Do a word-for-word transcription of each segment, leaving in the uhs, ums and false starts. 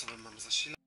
sposobem mam zasilać.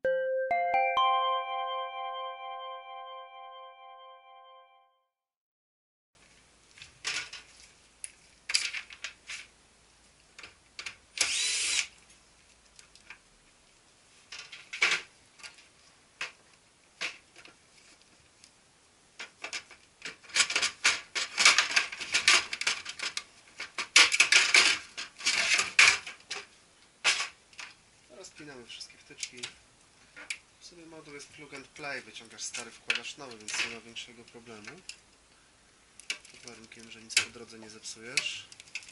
Rozpinamy wszystkie wtyczki. W sumie moduł jest plug and play, wyciągasz stary, wkładasz nowy, więc nie ma większego problemu. Pod warunkiem, że nic po drodze nie zepsujesz.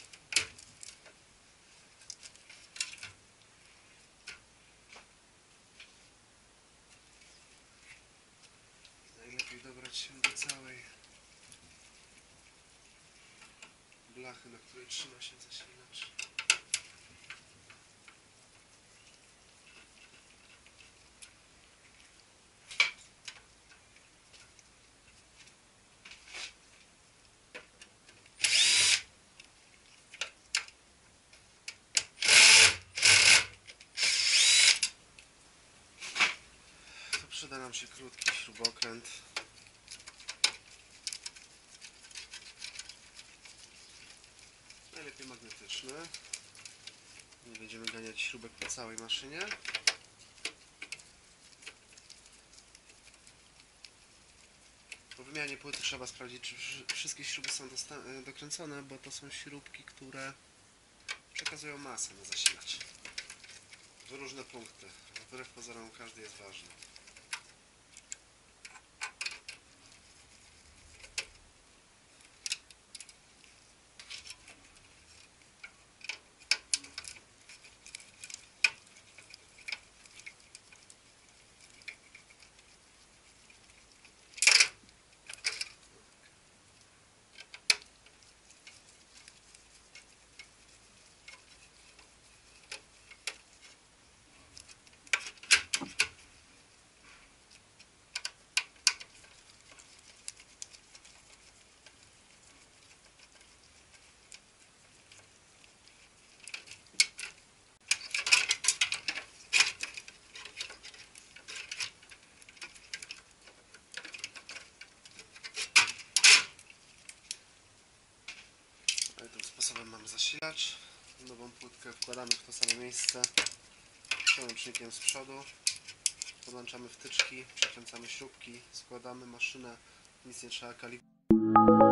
Najlepiej dobrać się do całej blachy, na której trzyma się zasilacz. Przyda nam się krótki śrubokręt. Najlepiej magnetyczny. Nie będziemy ganiać śrubek po całej maszynie. Po wymianie płyty trzeba sprawdzić, czy wszystkie śruby są dokręcone, bo to są śrubki, które przekazują masę na zasilacz w różne punkty. Wbrew pozorom każdy jest ważny. Tym sposobem mamy zasilacz. Nową płytkę wkładamy w to samo miejsce przełącznikiem z przodu. Podłączamy wtyczki, przekręcamy śrubki, składamy maszynę. Nic nie trzeba kalibrować.